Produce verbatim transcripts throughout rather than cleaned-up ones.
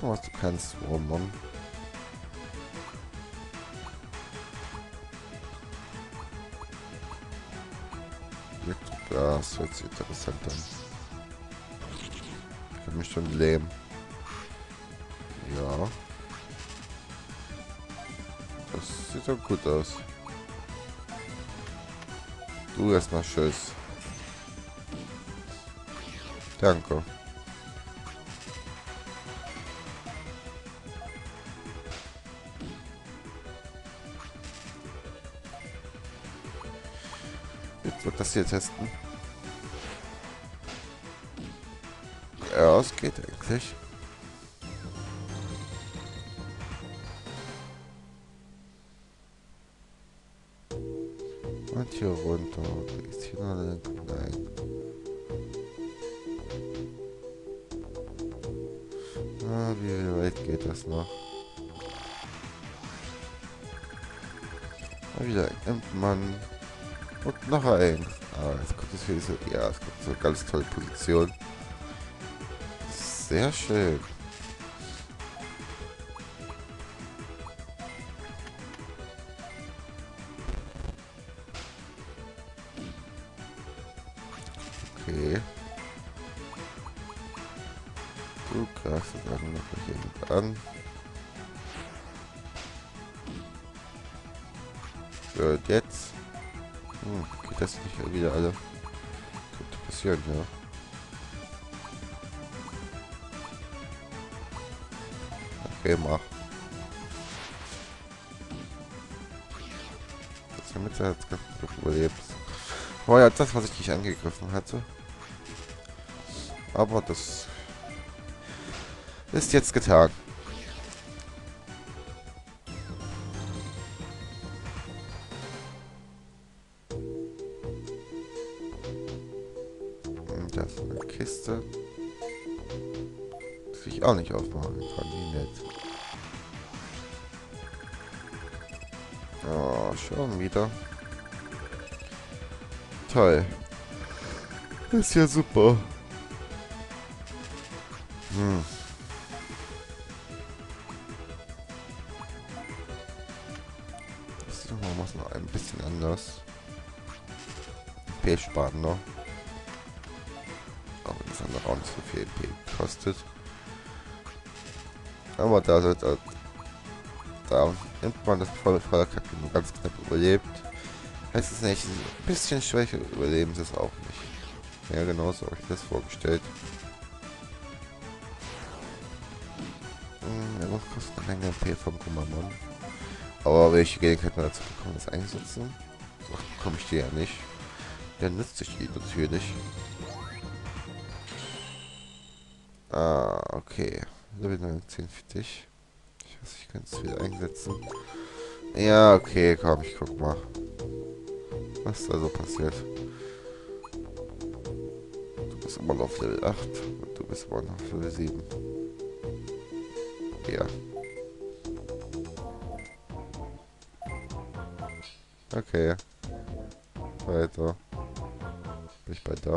mal, was du kannst, Wurmmon. Ja, das hört sich interessant an. Ich kann mich schon lähmen. Ja. Das sieht doch gut aus. Du erstmal Tschüss. Danke. Jetzt wird das hier testen. Ja, es geht eigentlich. Und hier runter. Ist hier noch ein... Nein. Ah, wie weit geht das noch? Mal wieder nimmt man. Und noch ein. Ah, jetzt kommt es für diese. Ja, es kommt so eine ganz tolle Position. Sehr schön. Okay. Du greifst dann noch hier mit an. So, und jetzt. Hm, geht das nicht wieder alle? Könnte passieren, ja. Okay, mach. Das damit er jetzt ganz gut überlebt. War ja das, was ich nicht angegriffen hatte. Aber das ist jetzt getan. Und das ist eine Kiste, die ich auch nicht aufmachen kann. Wie nett. Oh, schon wieder. Toll. Ist ja super. Hm. Das machen wir es noch ein bisschen anders. P sparen noch. Auch wenn das andere auch nicht so viel P kostet. Aber da sollte da nimmt man das volle Feuerkacke nur ganz knapp überlebt. Heißt es nicht, ein bisschen schwächer überleben sie es auch nicht. Ja, genau so habe ich das vorgestellt. Hm, ja, was kostet eine Menge P vom Kummermann? Aber welche Gelegenheit man dazu bekommen, das einsetzen? So bekomme ich die ja nicht. Dann nützt sich die natürlich. Ah, okay. Level neunzehn für dich. Ich weiß, ich kann es wieder einsetzen. Ja, okay, komm, ich guck mal. Was da so passiert. Du bist immer noch auf Level acht und du bist immer noch auf Level sieben. Ja. Okay. Weiter. Bin ich bei da?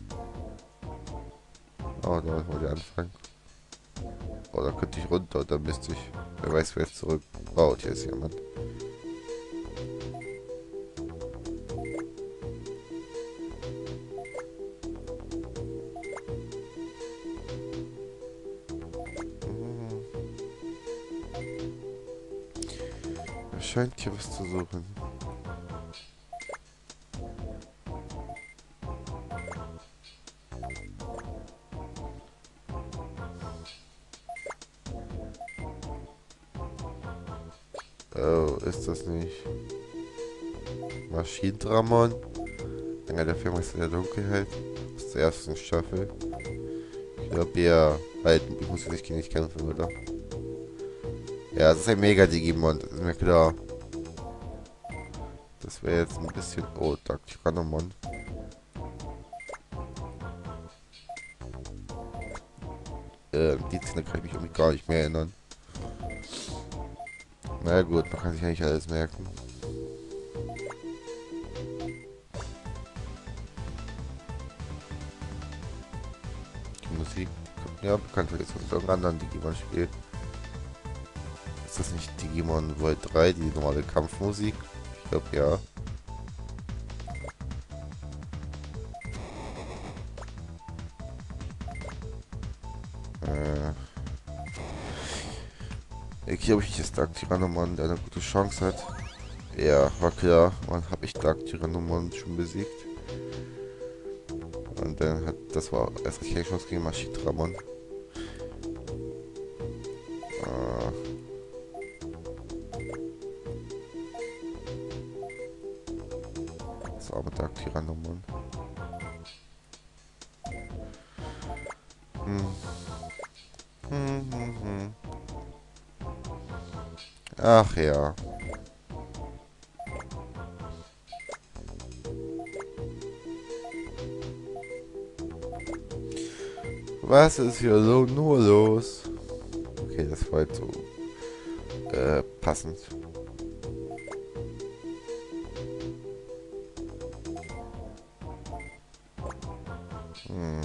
Oh, da wollte ich anfangen. Oh, da könnte ich runter und dann müsste ich. Wer weiß, wer jetzt zurück. Oh, und hier ist jemand. Hm. Er scheint hier was zu suchen. Oh, ist das nicht Maschinendramon? Einer der Firma ist in der Dunkelheit. Aus der ersten Staffel. Ich glaube, ja, halt, ich muss nicht gegen dich kämpfen, oder? Ja, das ist ein Mega-Digimon, das ist mir klar. Das wäre jetzt ein bisschen... Oh, Daktyranomon. Ähm, die Szene kann ich mich irgendwie gar nicht mehr erinnern. Na gut, man kann sich ja nicht alles merken. Die Musik Ja, bekannt ist aus irgendeinem anderen Digimon-Spiel. Ist das nicht Digimon World drei, die normale Kampfmusik? Ich glaube ja. Äh. Ich glaube, ich ist Dark Tyrannomon, der eine gute Chance hat. Ja, war klar. Man habe ich Dark Tyrannomon schon besiegt. Und dann hat das war erst keine Chance gegen Mashitramon. Ah. Das arme Dark Tyrannomon. Hm. Hm, hm, hm. Ach ja. Was ist hier so nur los? Okay, das war jetzt so äh, passend. Hm.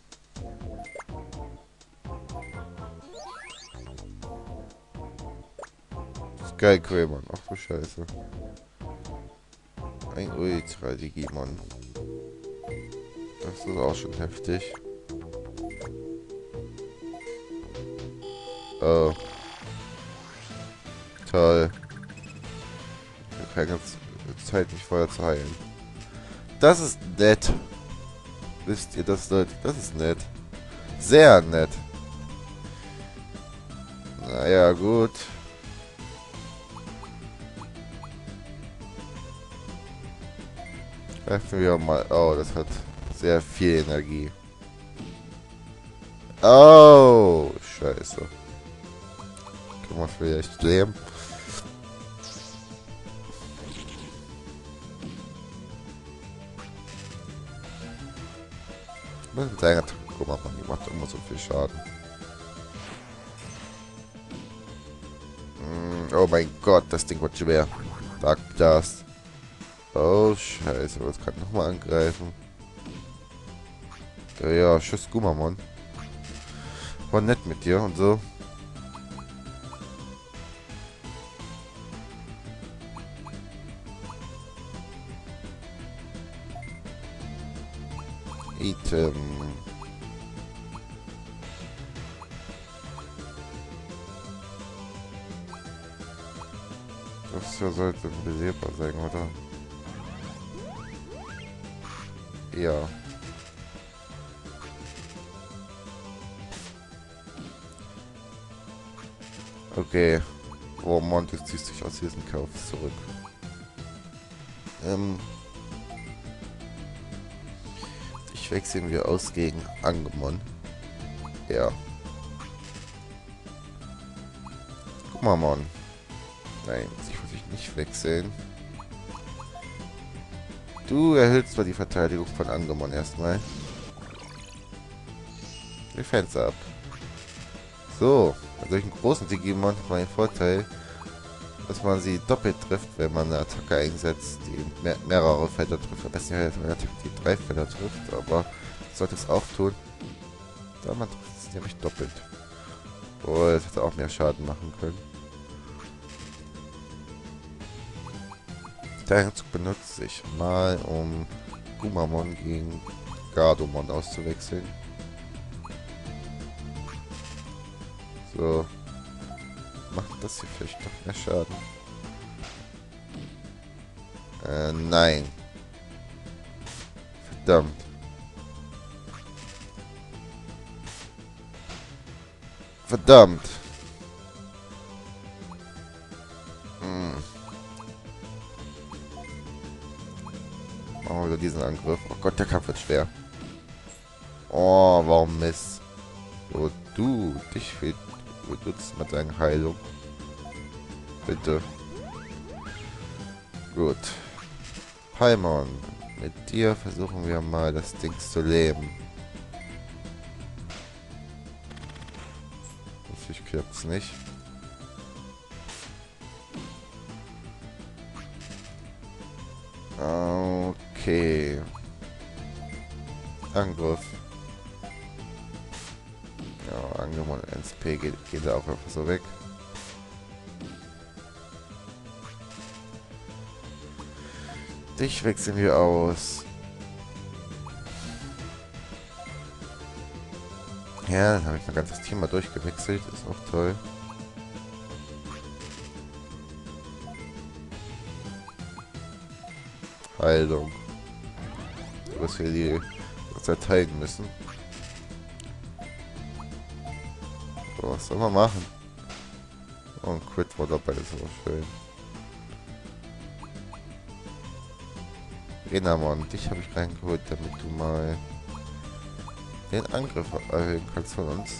Sky Greymon, ach du Scheiße. Ein Ultra Digimon. Das ist auch schon heftig. Oh. Toll. Ich habe keine Zeit, mich vorher zu heilen. Das ist nett. Wisst ihr das, Leute? Das ist nett. Sehr nett. Naja, gut. Greifen wir mal. Oh, das hat sehr viel Energie. Oh, Scheiße. Kann man vielleicht leben? Mit seiner Guck mal, die macht immer so viel Schaden. Mm, oh mein Gott, das Ding wird schwer. Dark Blast. Oh, Scheiße, das kann nochmal angreifen. Ja, ja, tschüss, Gumamon. War nett mit dir und so. Item. Das hier sollte belebbar sein, oder? Ja. Okay. Oh, Montes zieht sich aus diesem Kauf zurück. Ähm. Ich wechseln wir aus gegen Angemon. Ja. Guck mal, Mann. Nein, ich muss ich nicht wechseln. Du erhöhst zwar die Verteidigung von Angemon erstmal. Defense ab. So, bei solchen großen Digimon hat man den Vorteil, dass man sie doppelt trifft, wenn man eine Attacke einsetzt, die mehr, mehrere Felder trifft. Am besten wäre eine Attacke, die drei Felder trifft, aber sollte es auch tun. Da man trifft es nämlich doppelt. Oh, das hätte auch mehr Schaden machen können. Den Zug benutze ich mal, um Gumamon gegen Gardomon auszuwechseln. So. Macht das hier vielleicht doch mehr Schaden? Äh, nein. Verdammt. Verdammt. Hm. Machen wir wieder diesen Angriff. Oh Gott, der Kampf wird schwer. Oh, warum Mist? So, du, dich fehlt. Du nutzt mit deiner Heilung. Bitte. Gut. Paimon, mit dir versuchen wir mal das Ding zu leben. Natürlich klappt es nicht. Okay. Angriff. Ja, angenommen, eins P geht, geht er auch einfach so weg. Dich wechseln wir aus. Ja, dann habe ich mein ganzes Team mal durchgewechselt. Ist auch toll. Heilung. Was wir die zerteilen müssen. So, was soll man machen? Oh, ein Crit war dabei, das ist aber schön. Renamon, dich habe ich reingeholt, damit du mal den Angriff erhöhen kannst von uns.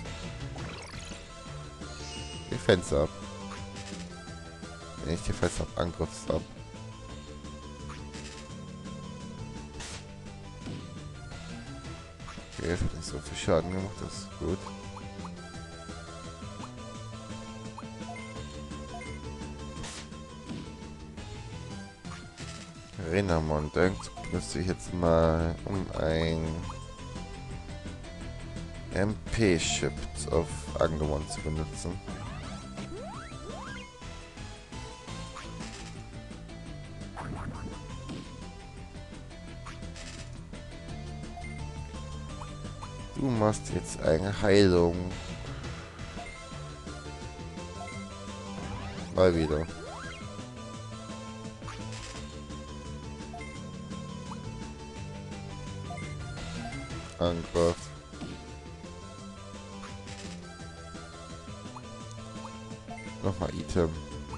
Defense ab. Wenn ich Defense ab, Angriffs ab. Okay, das hat nicht so viel Schaden gemacht, das ist gut. Renamon, dann benutze ich jetzt mal um ein M P-Shift auf Angemon zu benutzen. Du machst jetzt eine Heilung. Mal wieder. Angriff. Nochmal Item.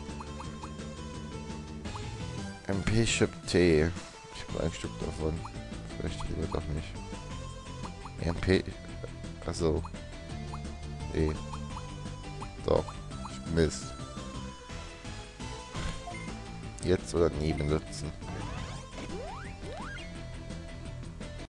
M P-Chip T. Ich habe ein Stück davon. Vielleicht lieber doch nicht. M P. Also. Nee. Doch. Mist. Jetzt oder nie benutzen.